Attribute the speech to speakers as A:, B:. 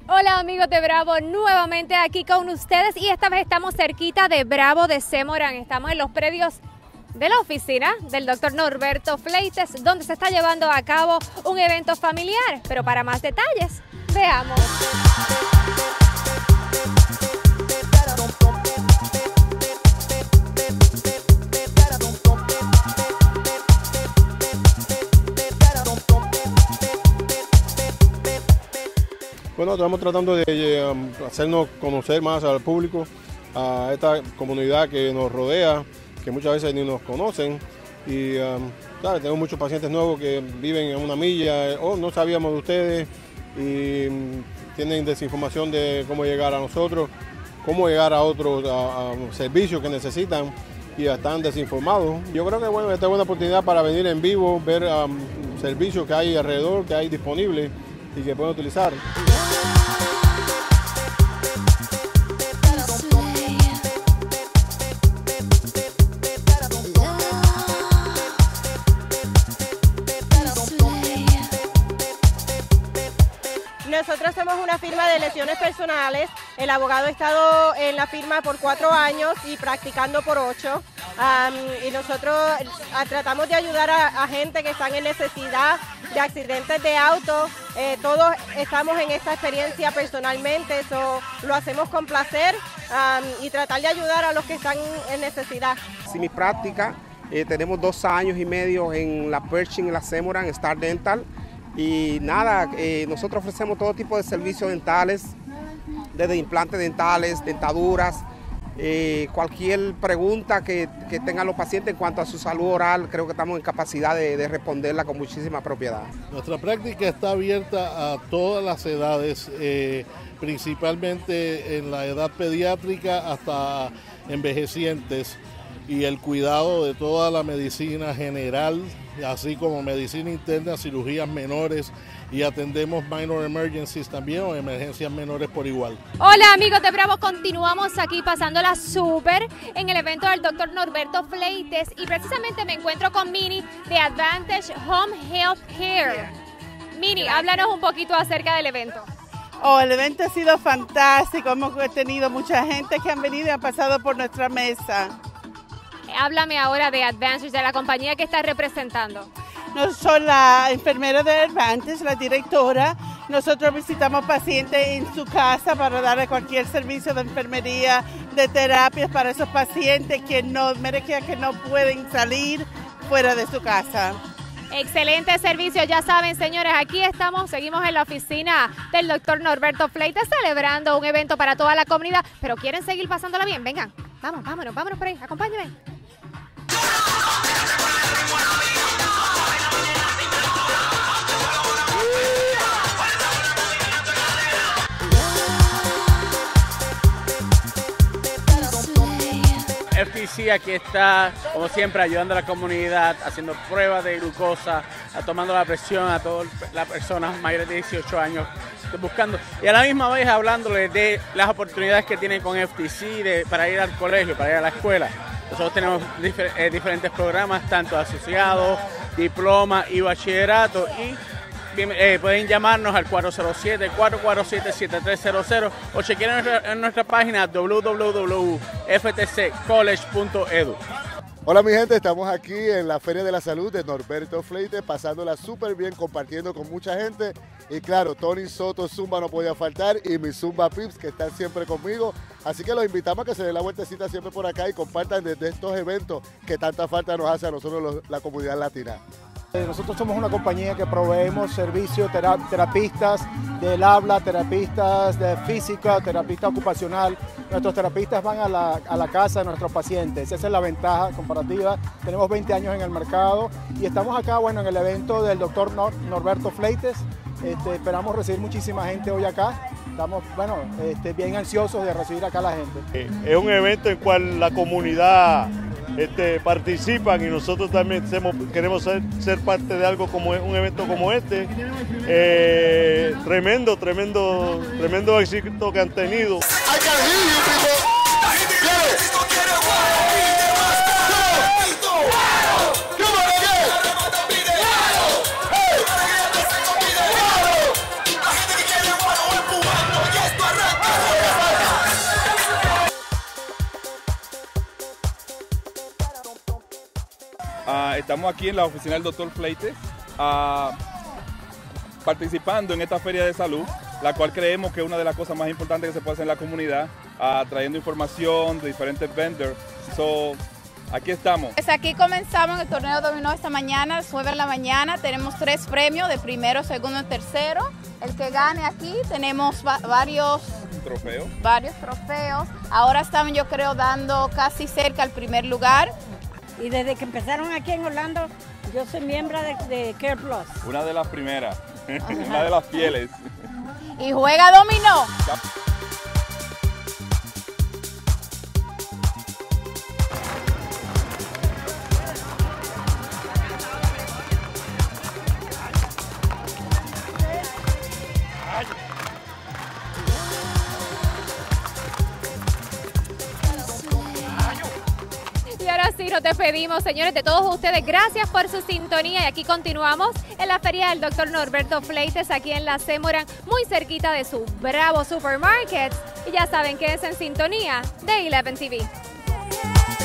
A: Hola amigos de Bravo, nuevamente aquí con ustedes y esta vez estamos cerquita de Bravo de Semoran. Estamos en los predios de la oficina del doctor Norberto Fleites, donde se está llevando a cabo un evento familiar. Pero para más detalles, veamos.
B: Bueno, estamos tratando de hacernos conocer más al público, a esta comunidad que nos rodea, que muchas veces ni nos conocen. Y claro, tenemos muchos pacientes nuevos que viven en una milla o no sabíamos de ustedes y tienen desinformación de cómo llegar a nosotros, cómo llegar a otros servicios que necesitan y están desinformados. Yo creo que bueno, esta es buena oportunidad para venir en vivo, ver servicios que hay alrededor, que hay disponibles y que pueden utilizar.
C: Nosotros somos una firma de lesiones personales. El abogado ha estado en la firma por 4 años y practicando por 8. Y nosotros tratamos de ayudar a gente que están en necesidad de accidentes de auto. Todos estamos en esta experiencia personalmente, lo hacemos con placer y tratar de ayudar a los que están en necesidad.
D: Sí, mi práctica, tenemos 2 años y medio en la Pershing, en la Semoran, Star Dental. Y nada, nosotros ofrecemos todo tipo de servicios dentales, desde implantes dentales, dentaduras, cualquier pregunta que tengan los pacientes en cuanto a su salud oral, creo que estamos en capacidad de responderla con muchísima propiedad.
E: Nuestra práctica está abierta a todas las edades, principalmente en la edad pediátrica hasta envejecientes, y el cuidado de toda la medicina general, así como medicina interna, cirugías menores, y atendemos minor emergencies también o emergencias menores por igual.
A: Hola amigos de Bravo, continuamos aquí pasándola súper en el evento del doctor Norberto Fleites y precisamente me encuentro con Mini de Advantage Home Health Care. Mini, háblanos un poquito acerca del evento.
F: El evento ha sido fantástico, hemos tenido mucha gente que han venido y han pasado por nuestra mesa.
A: Háblame ahora de Advantage, de la compañía que estás representando.
F: No soy la enfermera de Advantage, la directora. Nosotros visitamos pacientes en su casa para darle cualquier servicio de enfermería, de terapias para esos pacientes que no pueden salir fuera de su casa.
A: Excelente servicio, ya saben señores, aquí seguimos en la oficina del doctor Norberto Fleites celebrando un evento para toda la comunidad, pero quieren seguir pasándola bien, vengan, vámonos por ahí, acompáñenme.
G: FTC aquí está, como siempre, ayudando a la comunidad, haciendo pruebas de glucosa, tomando la presión a todas las personas mayores de 18 años, buscando, y a la misma vez hablándoles de las oportunidades que tienen con FTC para ir al colegio, para ir a la escuela. Nosotros tenemos diferentes programas, tanto asociados, diploma y bachillerato, y pueden llamarnos al 407-447-7300 o chequear en nuestra página www.ftccollege.edu.
H: Hola mi gente, estamos aquí en la Feria de la Salud de Norberto Fleites, pasándola súper bien, compartiendo con mucha gente. Y claro, Tony Soto Zumba no podía faltar y mis Zumba Pips que están siempre conmigo. Así que los invitamos a que se den la vueltecita siempre por acá y compartan desde estos eventos que tanta falta nos hace a nosotros la comunidad latina.
I: Nosotros somos una compañía que proveemos servicios, terapistas del habla, terapistas de física, terapista ocupacional. Nuestros terapistas van a la casa de nuestros pacientes. Esa es la ventaja comparativa. Tenemos 20 años en el mercado y estamos acá, bueno, en el evento del doctor Norberto Fleites. Esperamos recibir muchísima gente hoy acá. Estamos, bueno, bien ansiosos de recibir acá a la gente.
J: Es un evento en el cual la comunidad participan y nosotros también queremos ser parte de algo como un evento como este. Tremendo éxito que han tenido.
K: Estamos aquí en la oficina del Dr. Fleites participando en esta feria de salud, la cual creemos que es una de las cosas más importantes que se puede hacer en la comunidad, trayendo información de diferentes vendors. Aquí estamos.
L: Pues aquí comenzamos el torneo dominó esta mañana, 9 de la mañana. Tenemos 3 premios de primero, segundo y tercero. El que gane aquí tenemos varios trofeos. Ahora estamos, yo creo, dando casi cerca al primer lugar.
M: Y desde que empezaron aquí en Orlando, yo soy miembro de Care Plus.
K: Una de las primeras, una de las fieles.
L: Y juega dominó.
A: Y ahora sí, nos despedimos, señores, de todos ustedes. Gracias por su sintonía y aquí continuamos en la feria del Dr. Norberto Fleites, aquí en la Semoran, muy cerquita de su Bravo Supermarket. Y ya saben que es en sintonía de 11 TV.